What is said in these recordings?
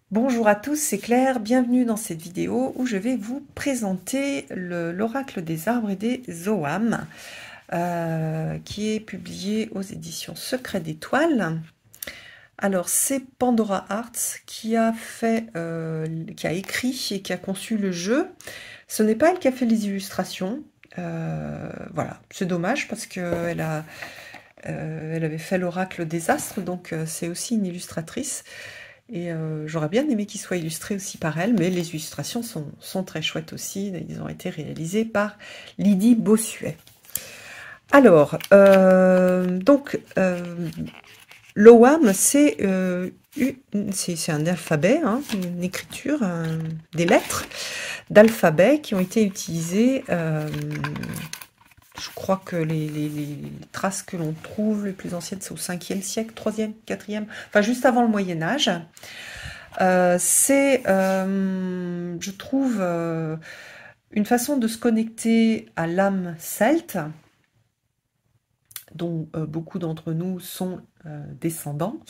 Bonjour à tous, c'est Claire, bienvenue dans cette vidéo où je vais vous présenter l'oracle des arbres et des Zoam, qui est publié aux éditions Secret d'Étoiles. Alors c'est Pandora Arts qui a écrit et qui a conçu le jeu. Ce n'est pas elle qui a fait les illustrations, voilà, c'est dommage parce qu'elle avait fait l'oracle des astres, donc c'est aussi une illustratrice. Et j'aurais bien aimé qu'ils soient illustrés aussi par elle, mais les illustrations sont très chouettes aussi. Ils ont été réalisés par Lydie Bossuet. Alors, l'OAM, c'est un alphabet, hein, une écriture, des lettres d'alphabet qui ont été utilisées. Je crois que les traces que l'on trouve, les plus anciennes, c'est au 5e siècle, 3e, 4e, enfin juste avant le Moyen-Âge. Je trouve, une façon de se connecter à l'âme celte, dont beaucoup d'entre nous sont descendants.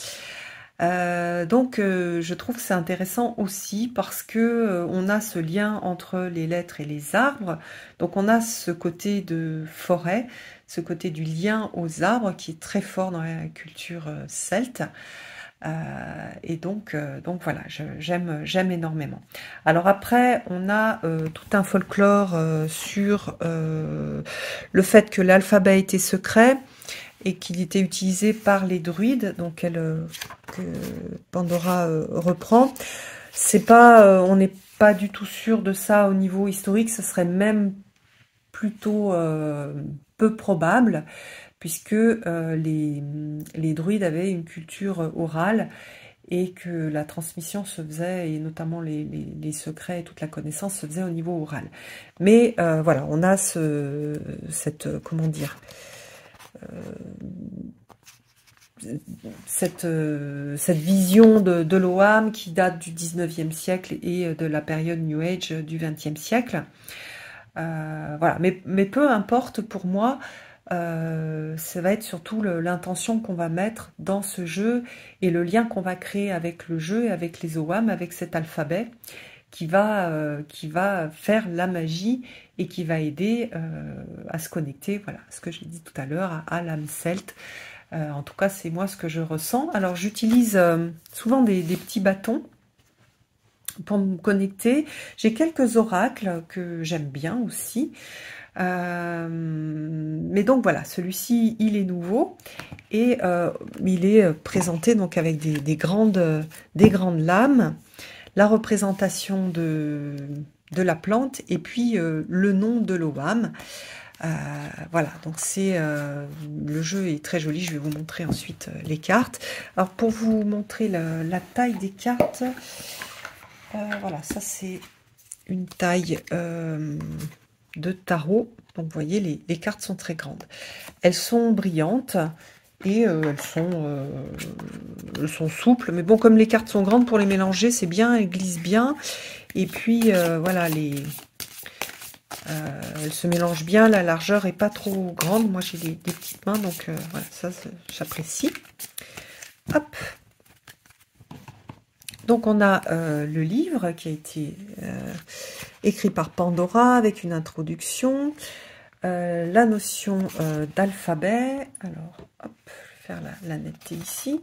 Je trouve que c'est intéressant aussi parce que on a ce lien entre les lettres et les arbres. Donc on a ce côté de forêt, ce côté du lien aux arbres qui est très fort dans la culture celte. Donc voilà, j'aime énormément. Alors après, on a tout un folklore sur le fait que l'alphabet était secret et qu'il était utilisé par les druides, donc que Pandora reprend. C'est pas, on n'est pas du tout sûr de ça au niveau historique, ce serait même plutôt peu probable, puisque les druides avaient une culture orale et que la transmission se faisait, et notamment les secrets et toute la connaissance se faisait au niveau oral. Mais voilà, on a comment dire, cette vision de l'OAM qui date du 19e siècle et de la période New Age du 20e siècle. Voilà, mais peu importe pour moi, ça va être surtout l'intention qu'on va mettre dans ce jeu et le lien qu'on va créer avec le jeu et avec les OAM, avec cet alphabet qui va faire la magie et qui va aider à se connecter, voilà, ce que j'ai dit tout à l'heure, à l'âme celte. En tout cas, c'est moi ce que je ressens. Alors, j'utilise souvent des petits bâtons pour me connecter. J'ai quelques oracles que j'aime bien aussi. Mais donc voilà, celui-ci, il est nouveau et il est présenté donc avec des grandes lames, la représentation de la plante et puis le nom de l'OAM. Voilà, donc le jeu est très joli. Je vais vous montrer ensuite les cartes. Alors pour vous montrer la taille des cartes, voilà, ça c'est une taille de tarot. Donc vous voyez, les cartes sont très grandes. Elles sont brillantes et elles sont souples. Mais bon, comme les cartes sont grandes, pour les mélanger, c'est bien, elles glissent bien. Et puis voilà, elles se mélangent bien, la largeur est pas trop grande. Moi j'ai des petites mains, donc voilà, ça j'apprécie. Hop. Donc on a le livre qui a été écrit par Pandora avec une introduction, la notion d'alphabet. Alors hop, je vais faire la netteté ici.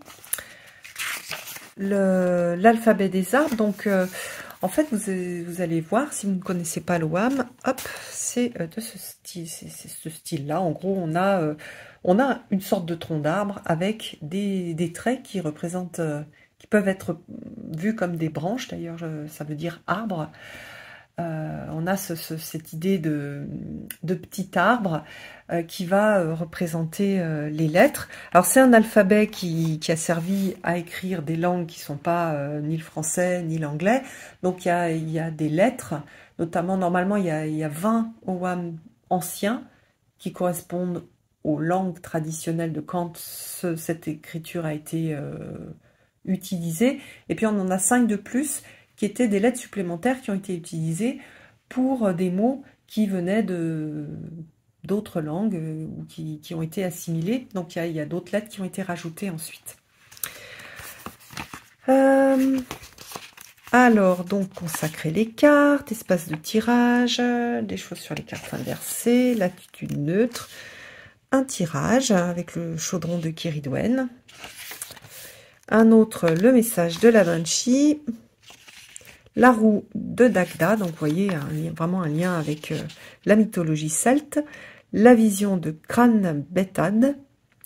L'alphabet des arbres, donc en fait vous allez voir, si vous ne connaissez pas l'OAM, hop, c'est de ce style, c'est ce style-là. En gros, on a une sorte de tronc d'arbre avec des traits qui représentent, qui peuvent être vus comme des branches, d'ailleurs ça veut dire arbre. On a cette idée de petit arbre qui va représenter les lettres. Alors c'est un alphabet qui a servi à écrire des langues qui ne sont pas ni le français ni l'anglais. Donc il y a des lettres, notamment normalement il y a 20 OAM anciens qui correspondent aux langues traditionnelles de quand cette écriture a été utilisée. Et puis on en a 5 de plus qui étaient des lettres supplémentaires qui ont été utilisées pour des mots qui venaient d'autres langues ou qui ont été assimilés. Donc il y a d'autres lettres qui ont été rajoutées ensuite. Alors, donc, consacrer les cartes, espace de tirage, des choses sur les cartes inversées, l'attitude neutre, un tirage avec le chaudron de Kiridwen, un autre, le message de la Banshee, la roue de Dagda, donc vous voyez, vraiment un lien avec la mythologie celte, la vision de Cran Betad,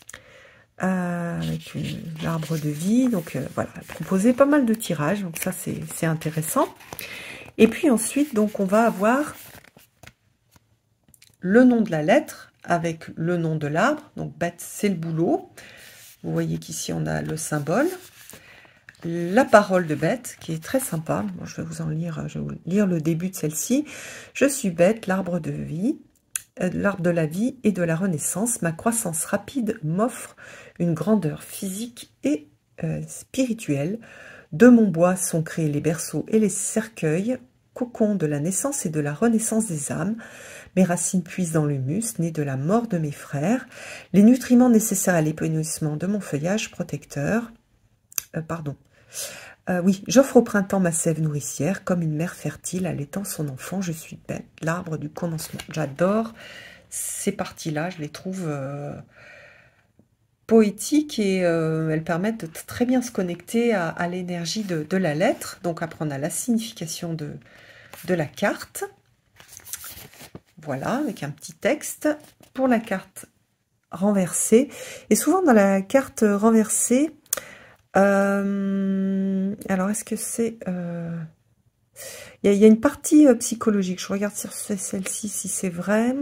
avec l'arbre de vie, donc voilà, proposer pas mal de tirages, donc ça c'est intéressant. Et puis ensuite, donc on va avoir le nom de la lettre avec le nom de l'arbre, donc bête c'est le boulot. Vous voyez qu'ici on a le symbole, la parole de bête qui est très sympa. Bon, je vais vous lire le début de celle-ci. Je suis bête, l'arbre de vie. L'arbre de la vie et de la renaissance, ma croissance rapide m'offre une grandeur physique et spirituelle. De mon bois sont créés les berceaux et les cercueils, cocons de la naissance et de la renaissance des âmes. Mes racines puisent dans l'humus, né de la mort de mes frères, les nutriments nécessaires à l'épanouissement de mon feuillage protecteur. Oui, j'offre au printemps ma sève nourricière, comme une mère fertile allaitant son enfant, je suis bête, l'arbre du commencement. J'adore ces parties-là, je les trouve poétiques et elles permettent de très bien se connecter à l'énergie de la lettre. Donc après on a la signification de la carte. Voilà, avec un petit texte. Pour la carte renversée, et souvent dans la carte renversée, alors, est-ce que c'est... Il y a une partie psychologique. Je regarde sur celle-ci si c'est vrai.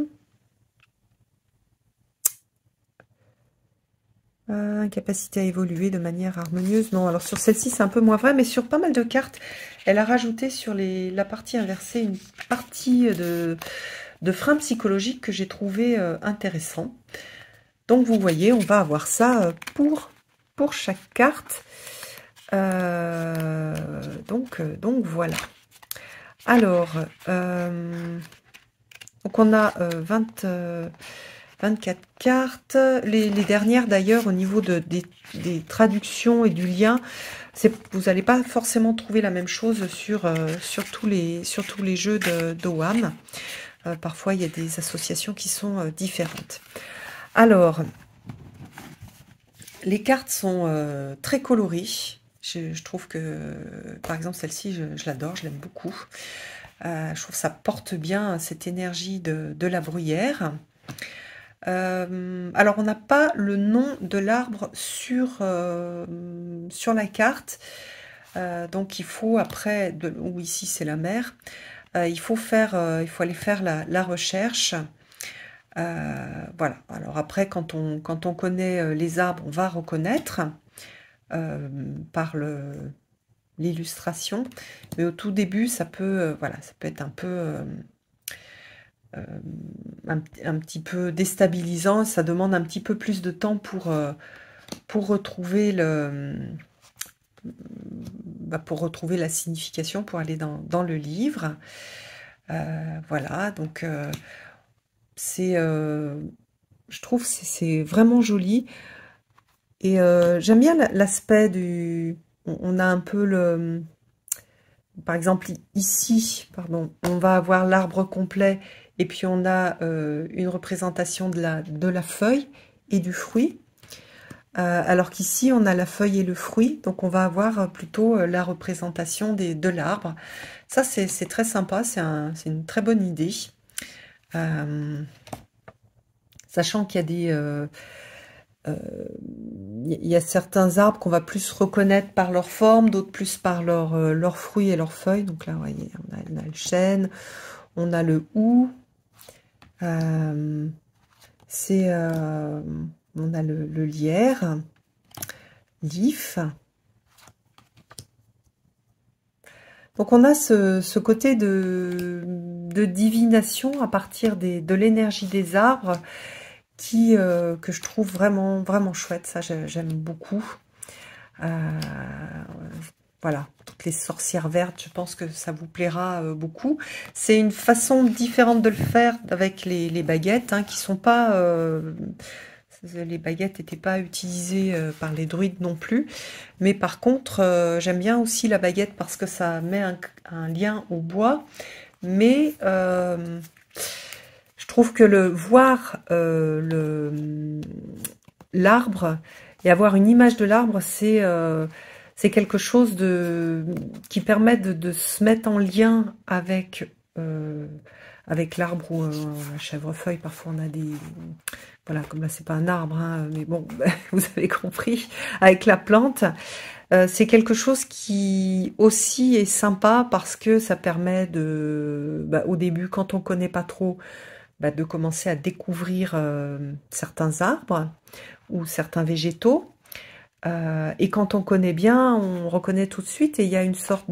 Incapacité à évoluer de manière harmonieuse. Non, alors sur celle-ci, c'est un peu moins vrai. Mais sur pas mal de cartes, elle a rajouté sur la partie inversée une partie de frein psychologique que j'ai trouvé intéressant. Donc, vous voyez, on va avoir ça pour chaque carte. Donc voilà. Alors, donc on a 24 cartes. Les dernières d'ailleurs, au niveau des traductions et du lien, vous n'allez pas forcément trouver la même chose sur tous les jeux de WAM. Parfois, il y a des associations qui sont différentes. Alors, les cartes sont très colorées. Je trouve que, par exemple, celle-ci, je l'adore, je l'aime beaucoup. Je trouve que ça porte bien cette énergie de la bruyère. Alors, on n'a pas le nom de l'arbre sur la carte. Donc, il faut après, ou ici c'est la mer, il faut aller faire la recherche. Voilà. Alors après, quand on connaît les arbres, on va reconnaître par l'illustration. Mais au tout début, ça peut, voilà, ça peut être un peu un petit peu déstabilisant. Ça demande un petit peu plus de temps pour retrouver pour retrouver la signification, pour aller dans le livre. Voilà, donc je trouve que c'est vraiment joli. Et j'aime bien l'aspect du... On a un peu par exemple, ici, pardon, on va avoir l'arbre complet et puis on a une représentation de la feuille et du fruit. Alors qu'ici, on a la feuille et le fruit. Donc, on va avoir plutôt la représentation de l'arbre. Ça, c'est très sympa. C'est une très bonne idée. Sachant qu'il y a il y a certains arbres qu'on va plus reconnaître par leur forme, d'autres plus par leurs fruits et leurs feuilles. Donc là, vous voyez, on a le chêne, on a le hou, on a le lierre, l'if. Donc on a ce côté de divination à partir de l'énergie des arbres, que je trouve vraiment, vraiment chouette. Ça, j'aime beaucoup. Voilà, toutes les sorcières vertes, je pense que ça vous plaira beaucoup. C'est une façon différente de le faire avec les baguettes, hein, qui sont pas... Les baguettes n'étaient pas utilisées par les druides non plus. Mais par contre, j'aime bien aussi la baguette parce que ça met un lien au bois. Mais je trouve que voir l'arbre et avoir une image de l'arbre, c'est quelque chose qui permet de se mettre en lien avec l'arbre ou un chèvrefeuille. Parfois on a des... Voilà, comme là c'est pas un arbre, hein, mais bon, vous avez compris, avec la plante. C'est quelque chose qui aussi est sympa parce que ça permet au début, quand on connaît pas trop, de commencer à découvrir certains arbres ou certains végétaux. Et quand on connaît bien, on reconnaît tout de suite et il y a une sorte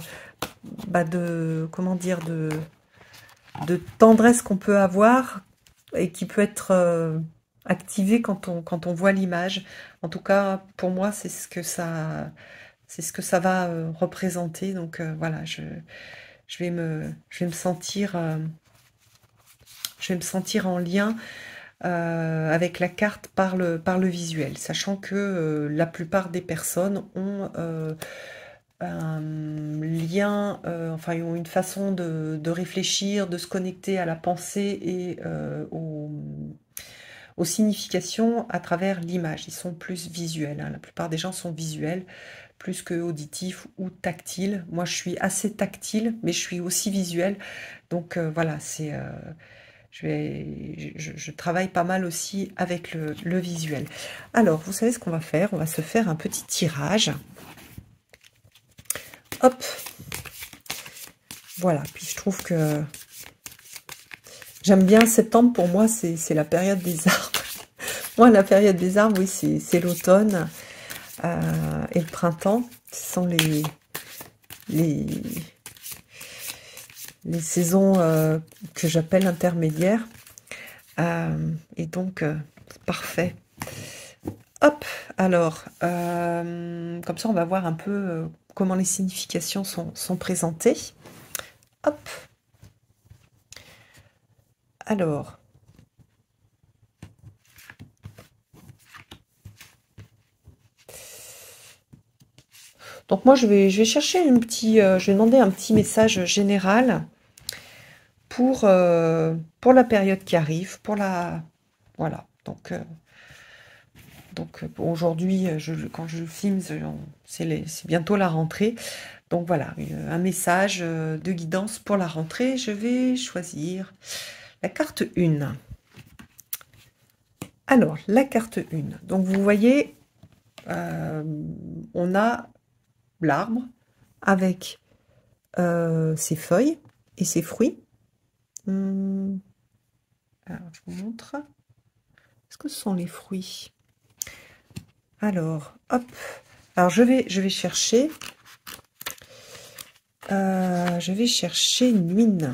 comment dire, de tendresse qu'on peut avoir et qui peut être activée quand on voit l'image. En tout cas, pour moi, c'est ce que ça va représenter. Donc voilà, je vais me sentir en lien avec la carte par le visuel, sachant que la plupart des personnes ont un lien, enfin ils ont une façon de réfléchir, de se connecter à la pensée et aux significations à travers l'image. Ils sont plus visuels, hein. La plupart des gens sont visuels, plus que auditifs ou tactiles. Moi je suis assez tactile, mais je suis aussi visuel. Donc voilà, c'est... je travaille pas mal aussi avec le visuel. Alors, vous savez ce qu'on va faire? On va se faire un petit tirage. Hop. Voilà. Puis je trouve que j'aime bien septembre. Pour moi, c'est la période des arbres. Moi, la période des arbres, oui, c'est l'automne et le printemps. Ce sont les saisons que j'appelle intermédiaires. Et donc, c'est parfait. Hop, alors, comme ça, on va voir un peu comment les significations sont présentées. Hop. Alors. Donc moi, je vais chercher je vais demander un petit message général pour la période qui arrive, voilà. Donc aujourd'hui, quand je filme, c'est bientôt la rentrée. Donc voilà, un message de guidance pour la rentrée. Je vais choisir la carte 1. Alors, la carte 1. Donc vous voyez, on a l'arbre avec ses feuilles et ses fruits. Alors, je vous montre. Est-ce que ce sont les fruits? Alors, hop. Alors, je vais chercher. Je vais chercher Nuine.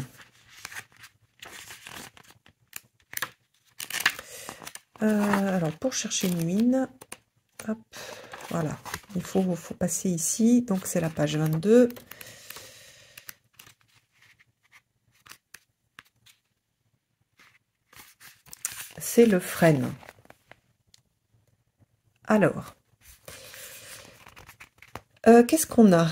Alors, pour chercher Nuine, hop, voilà. Il faut passer ici. Donc, c'est la page 22. C'est le frêne. Alors, qu'est-ce qu'on a?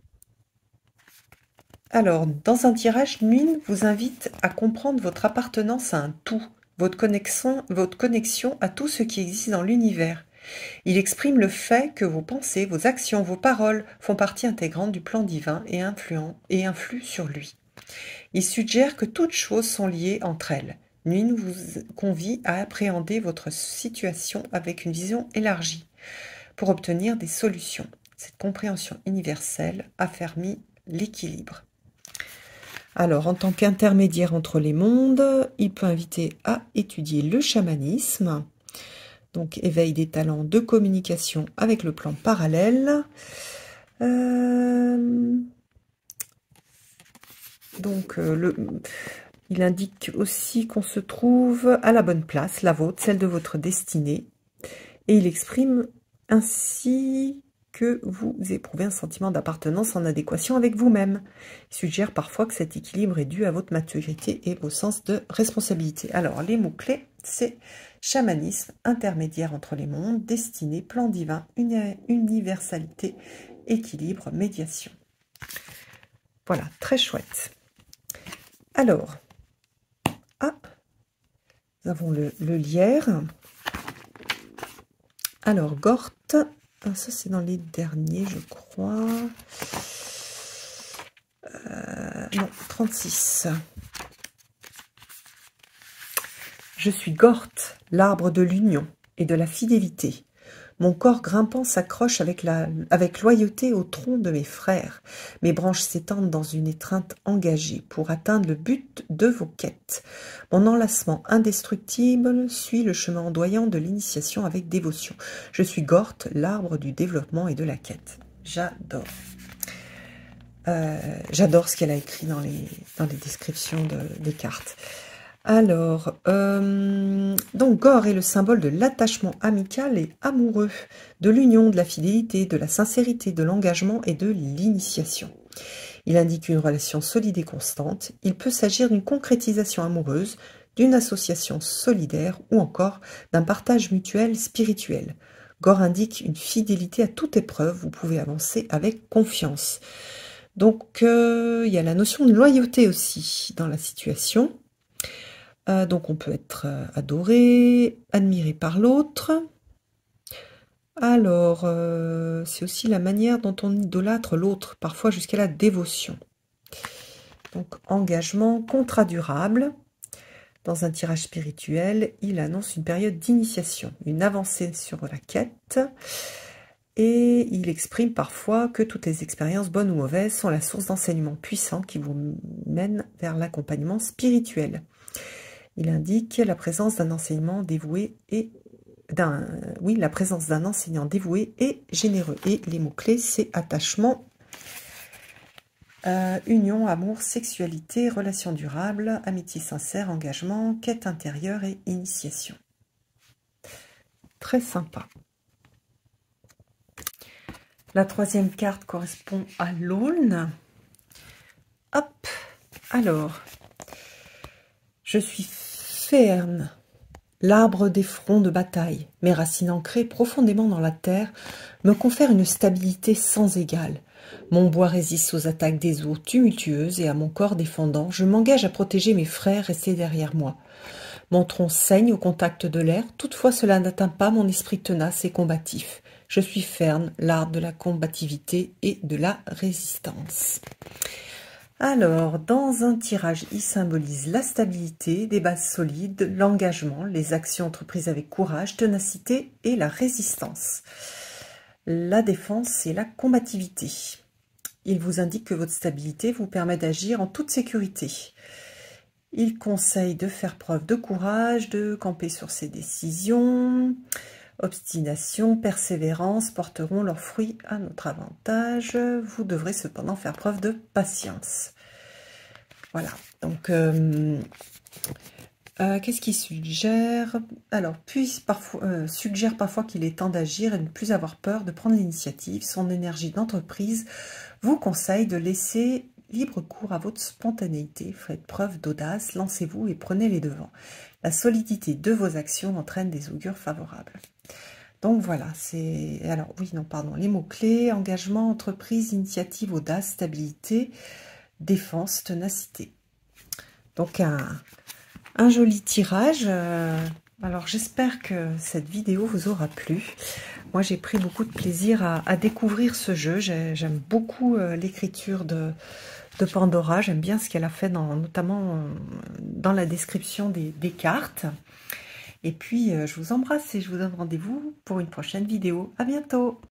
Alors, dans un tirage, Nuine vous invite à comprendre votre appartenance à un tout, votre connexion à tout ce qui existe dans l'univers. Il exprime le fait que vos pensées, vos actions, vos paroles font partie intégrante du plan divin et influent sur lui. Il suggère que toutes choses sont liées entre elles. Nuine vous convie à appréhender votre situation avec une vision élargie pour obtenir des solutions. Cette compréhension universelle affermit l'équilibre. Alors, en tant qu'intermédiaire entre les mondes, il peut inviter à étudier le chamanisme, donc éveil des talents de communication avec le plan parallèle. Donc, il indique aussi qu'on se trouve à la bonne place, la vôtre, celle de votre destinée. Et il exprime ainsi que vous éprouvez un sentiment d'appartenance en adéquation avec vous-même. Il suggère parfois que cet équilibre est dû à votre maturité et vos sens de responsabilité. Alors, les mots-clés, c'est chamanisme, intermédiaire entre les mondes, destinée, plan divin, universalité, équilibre, médiation. Voilà, très chouette. Alors, nous avons le lierre. Alors, Gorte, ça c'est dans les derniers, je crois. Non, 36. Je suis Gorte, l'arbre de l'union et de la fidélité. Mon corps grimpant s'accroche avec loyauté au tronc de mes frères. Mes branches s'étendent dans une étreinte engagée pour atteindre le but de vos quêtes. Mon enlacement indestructible suit le chemin ondoyant de l'initiation avec dévotion. Je suis Gorte, l'arbre du développement et de la quête. J'adore. J'adore ce qu'elle a écrit dans les descriptions des cartes. Alors, donc Gor est le symbole de l'attachement amical et amoureux, de l'union, de la fidélité, de la sincérité, de l'engagement et de l'initiation. Il indique une relation solide et constante. Il peut s'agir d'une concrétisation amoureuse, d'une association solidaire ou encore d'un partage mutuel spirituel. Gor indique une fidélité à toute épreuve. Vous pouvez avancer avec confiance. Donc, il y a la notion de loyauté aussi dans la situation. Donc on peut être adoré, admiré par l'autre. Alors, c'est aussi la manière dont on idolâtre l'autre, parfois jusqu'à la dévotion. Donc, engagement, contrat durable. Dans un tirage spirituel, il annonce une période d'initiation, une avancée sur la quête. Et il exprime parfois que toutes les expériences, bonnes ou mauvaises, sont la source d'enseignements puissants qui vous mènent vers l'accompagnement spirituel. Il indique la présence d'un enseignant dévoué et la présence d'un enseignant dévoué et généreux. Et les mots-clés, c'est attachement, union, amour, sexualité, relation durable, amitié sincère, engagement, quête intérieure et initiation. Très sympa. La troisième carte correspond à l'aulne. Hop, alors, je suis Ferne, l'arbre des fronts de bataille. Mes racines ancrées profondément dans la terre me confèrent une stabilité sans égale. Mon bois résiste aux attaques des eaux tumultueuses et à mon corps défendant, je m'engage à protéger mes frères restés derrière moi. Mon tronc saigne au contact de l'air, toutefois cela n'atteint pas mon esprit tenace et combatif. Je suis Ferne, l'arbre de la combativité et de la résistance. Alors, dans un tirage, il symbolise la stabilité, des bases solides, l'engagement, les actions entreprises avec courage, ténacité et la résistance. La défense et la combativité. Il vous indique que votre stabilité vous permet d'agir en toute sécurité. Il conseille de faire preuve de courage, de camper sur ses décisions. Obstination, persévérance porteront leurs fruits à notre avantage. Vous devrez cependant faire preuve de patience. Voilà, donc qu'est-ce qu'il suggère? Alors, suggère parfois qu'il est temps d'agir et de ne plus avoir peur de prendre l'initiative. Son énergie d'entreprise vous conseille de laisser libre cours à votre spontanéité. Faites preuve d'audace, lancez-vous et prenez les devants. La solidité de vos actions entraîne des augures favorables. Donc voilà, c'est... Alors oui, non, pardon, les mots-clés, engagement, entreprise, initiative, audace, stabilité, défense, ténacité. Donc un joli tirage. Alors j'espère que cette vidéo vous aura plu. Moi j'ai pris beaucoup de plaisir à découvrir ce jeu. J'aime beaucoup l'écriture de Pandora. J'aime bien ce qu'elle a fait, notamment dans la description des cartes. Et puis je vous embrasse et je vous donne rendez-vous pour une prochaine vidéo. À bientôt!